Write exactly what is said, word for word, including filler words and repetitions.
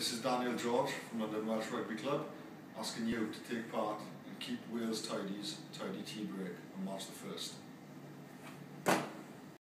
This is Daniel George from London Welsh Rugby Club, asking you to take part in Keep Wales Tidy's Tidy Tea Break on March the first.